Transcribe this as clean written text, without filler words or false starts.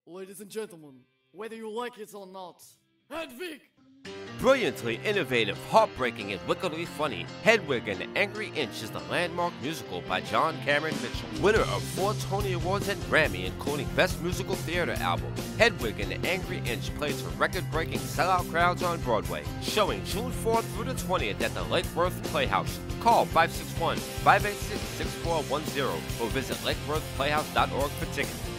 Ladies and gentlemen, whether you like it or not, Hedwig! Brilliantly innovative, heartbreaking, and wickedly funny, Hedwig and the Angry Inch is the landmark musical by John Cameron Mitchell, winner of 4 Tony Awards and Grammy, including Best Musical Theater Album. Hedwig and the Angry Inch plays for record-breaking sellout crowds on Broadway, showing June 4th through the 20th at the Lake Worth Playhouse. Call 561-586-6410 or visit lakeworthplayhouse.org for tickets.